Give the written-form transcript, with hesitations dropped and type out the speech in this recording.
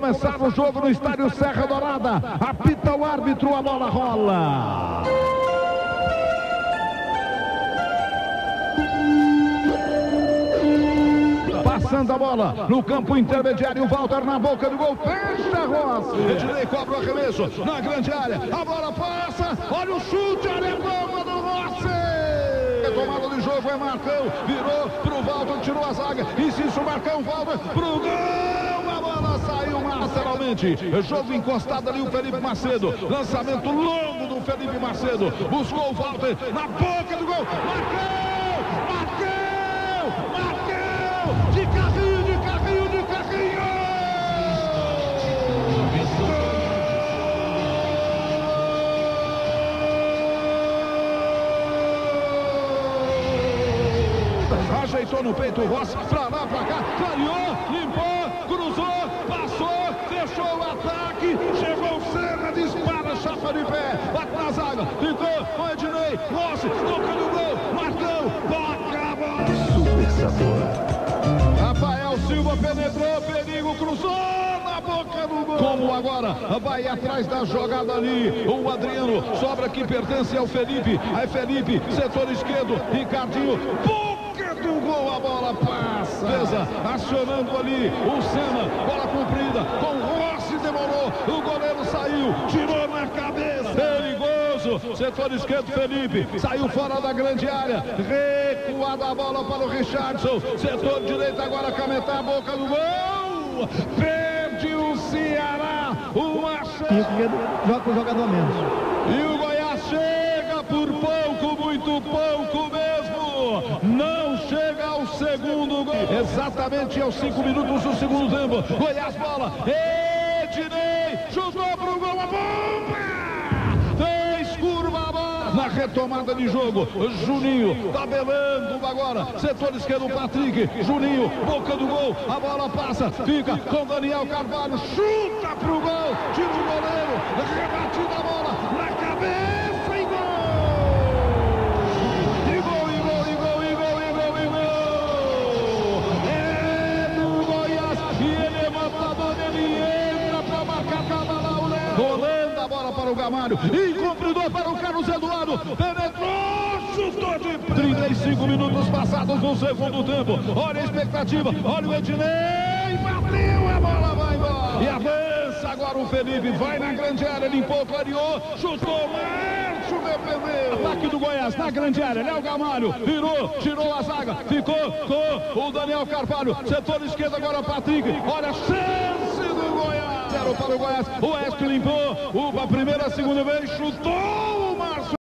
começar o jogo no estádio Serra Dourada. Apita o árbitro, a bola rola. Passando a bola no campo intermediário, Walter na boca do gol, fecha Rossi. Ednei cobra o arremesso na grande área, a bola passa, olha o chute, área bomba do Rossi. Retomada do jogo é Marcão, virou pro Walter, tirou a zaga, insiste o Marcão, Walter pro gol, a bola saiu lateralmente. Jogo encostado ali o Felipe Macedo, lançamento longo do Felipe Macedo, buscou o Walter na boca do gol, Marcão! De carrinho, de carrinho, de carrinho! Ajeitou no peito o Rossi, pra lá, pra cá, clareou, limpou, cruzou, passou, fechou o ataque, chegou o Senna, dispara, chapa de pé, bate na zaga, ficou com Ednei, Rossi, toca no gol, Marcão, toca a bola! Super sabor! Rafael Silva penetrou, perigo, cruzou na boca do gol. Como agora vai atrás da jogada ali, o Adriano, sobra que pertence ao Felipe, aí Felipe, setor esquerdo, Ricardinho, boca do gol, a bola passa. Beleza, acionando ali o Senna, bola comprida, com Rossi demorou, o goleiro saiu, tirou na cabeça, perigoso, setor esquerdo Felipe, saiu fora da grande área, recuada a bola para o Richardson, setor direito agora Cametá, boca do gol, perde o Ceará, uma chance. Joga com o jogador menos. E o Goiás chega por pouco, muito pouco mesmo, não chega ao segundo gol, exatamente aos 5 minutos do segundo tempo, Goiás bola, Ednei, chutou pro gol, a bomba! Na retomada de jogo, Juninho, tabelando agora, setor esquerdo, Patrick, Juninho, boca do gol, a bola passa, fica com Daniel Carvalho, chuta pro gol, tira o goleiro, rebatida a bola, na cabeça e gol! E gol, e gol, e gol, e gol, e gol, e gol! É do Goiás, e ele é matador, ele entra pra marcar cada lá o Léo. Rolando a bola para o Gamalho, incumpridor para o Carlos Eduardo, penetrou, chutou de 35 minutos passados no segundo tempo, olha a expectativa, olha o Ednei, bateu, a bola vai embora, e avança agora o Felipe, vai na grande área, limpou, clareou, chutou, Márcio defendeu, ataque do Goiás na grande área, Léo Gamalho, virou, tirou a zaga, ficou com o Daniel Carvalho, setor esquerdo agora Patrick, olha a chance do Goiás, 0 para o Goiás, o Oeste limpou, a primeira, a segunda vez, chutou o Márcio.